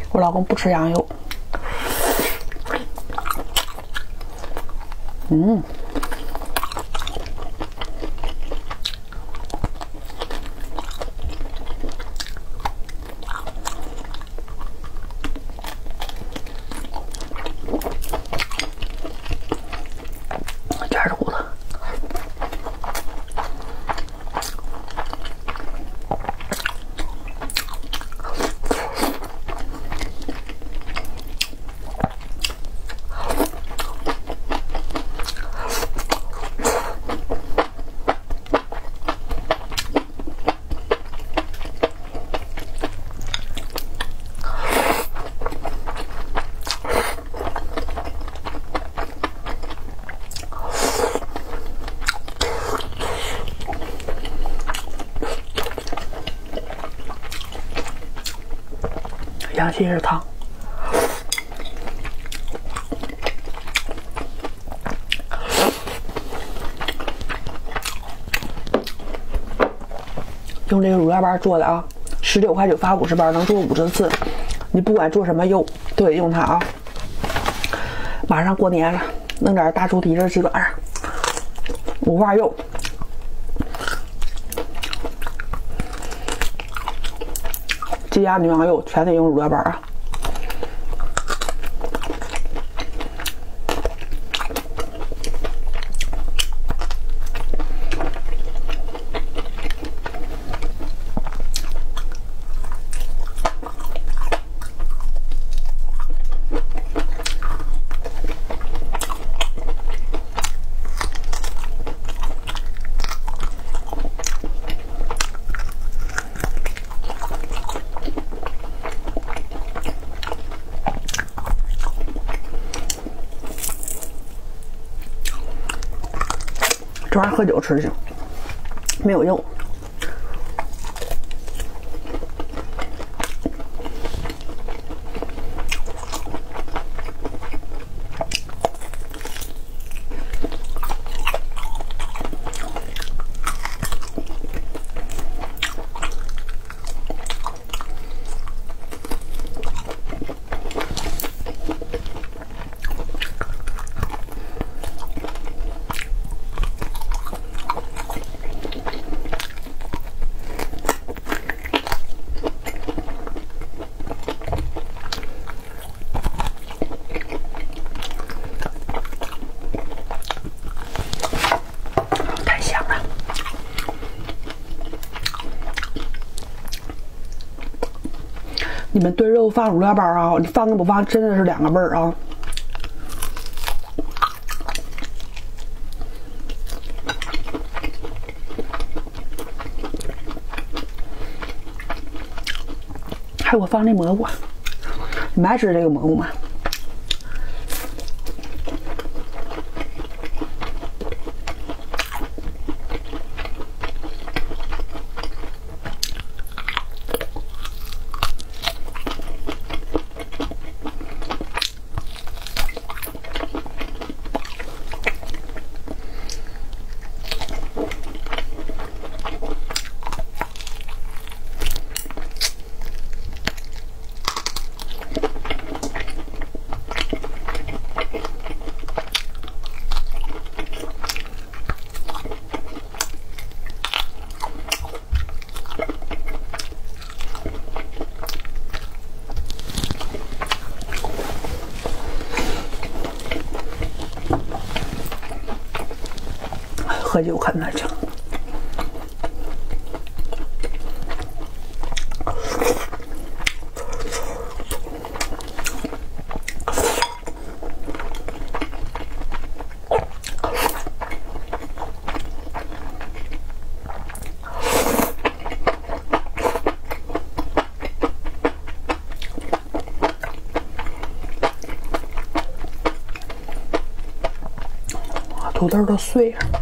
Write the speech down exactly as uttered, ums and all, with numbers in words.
我老公不吃羊油。嗯。全是骨头。羊血是汤，用这个乳酪瓣做的啊，十九块九发五十瓣，能做五十次。你不管做什么肉都得用它啊。马上过年了，弄点大猪蹄子鸡板，五瓣肉。鸡鸭牛羊肉全得用乳酪瓣啊！这玩意儿喝酒吃去，没有肉。你们炖肉放乳酪瓣啊，你放跟不放真的是两个味儿啊！还有我放那蘑菇，你们爱吃这个蘑菇吗？喝酒看那去。土豆都碎了。